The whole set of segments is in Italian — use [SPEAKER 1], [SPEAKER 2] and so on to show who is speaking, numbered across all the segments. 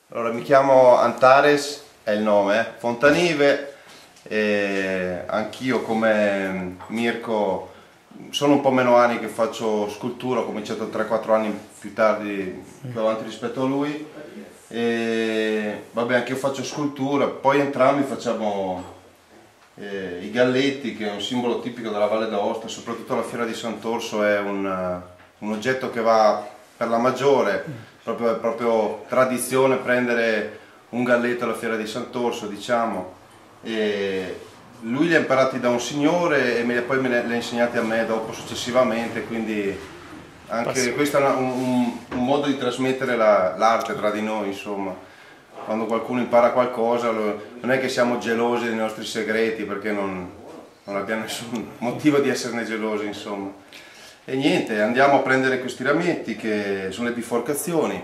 [SPEAKER 1] Allora, mi chiamo Antares, è il nome, Fontanive, e anch'io come Mirko sono un po' meno anni che faccio scultura, ho cominciato 3-4 anni più tardi, più avanti rispetto a lui. E vabbè, anche io faccio scultura, poi entrambi facciamo i galletti, che è un simbolo tipico della Valle d'Aosta, soprattutto la Fiera di Sant'Orso è un oggetto che va per la maggiore, è proprio tradizione prendere un galletto alla Fiera di Sant'Orso, diciamo. E lui li ha imparati da un signore e poi li ha insegnati a me dopo successivamente, quindi anche questo è un modo di trasmettere l'arte tra di noi, insomma. Quando qualcuno impara qualcosa non è che siamo gelosi dei nostri segreti, perché non abbiamo nessun motivo di esserne gelosi, insomma. E niente, andiamo a prendere questi rametti che sono le biforcazioni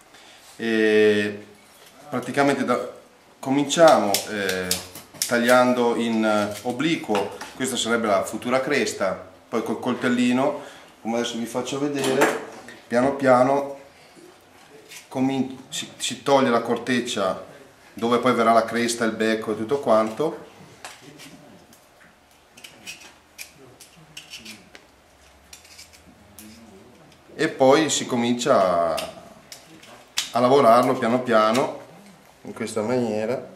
[SPEAKER 1] e praticamente cominciamo tagliando in obliquo. Questa sarebbe la futura cresta, poi col coltellino, come adesso vi faccio vedere, piano piano si toglie la corteccia dove poi verrà la cresta, il becco e tutto quanto, e poi si comincia a lavorarlo piano piano in questa maniera.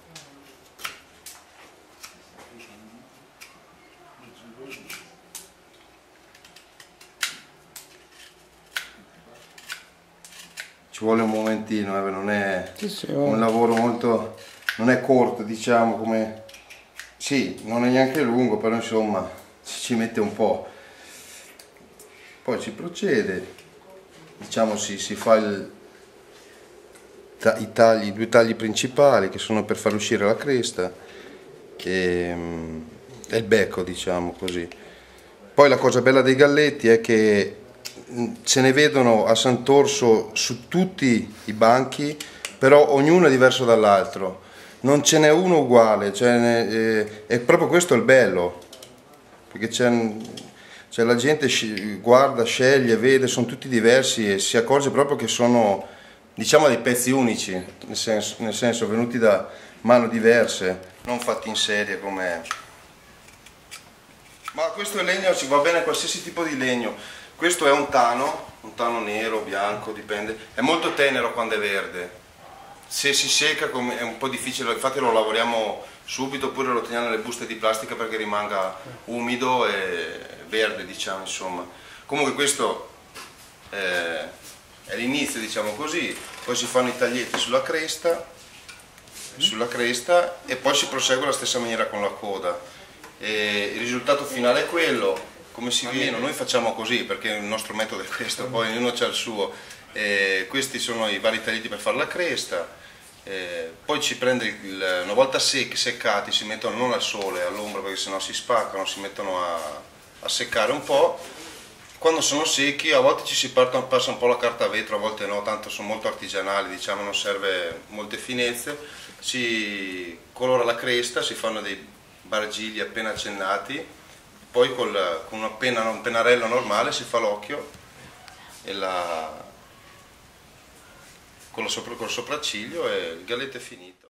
[SPEAKER 1] Ci vuole un momentino, non è un lavoro molto, non è corto, diciamo, come sì, non è neanche lungo, però insomma ci mette un po'. Poi si procede, diciamo, si fa i due tagli principali, che sono per far uscire la cresta e il becco, diciamo così. Poi la cosa bella dei galletti è che se ne vedono a Sant'Orso su tutti i banchi, però ognuno è diverso dall'altro, non ce n'è uno uguale, è proprio questo il bello, perché la gente guarda, sceglie, vede, sono tutti diversi e si accorge proprio che sono, diciamo, dei pezzi unici, nel senso venuti da mani diverse, non fatti in serie come... Ma questo è legno, ci va bene qualsiasi tipo di legno. Questo è un tano nero, bianco, dipende, è molto tenero quando è verde, se si secca è un po' difficile, infatti lo lavoriamo subito oppure lo teniamo nelle buste di plastica perché rimanga umido e verde, diciamo, insomma. Comunque questo è l'inizio, diciamo così, poi si fanno i taglietti sulla cresta e poi si prosegue alla stessa maniera con la coda. E il risultato finale è quello. Come si vede, noi facciamo così perché il nostro metodo è questo, poi ognuno ha il suo. Questi sono i vari taglietti per fare la cresta, poi ci prende una volta seccati si mettono non al sole, all'ombra, perché sennò si spaccano, si mettono a seccare un po'. Quando sono secchi a volte ci si passa un po' la carta a vetro, a volte no, tanto sono molto artigianali, diciamo, non serve molte finezze. Si colora la cresta, si fanno dei bargigli appena accennati, poi con un pennarello normale si fa l'occhio e col sopracciglio e il galletto è finito.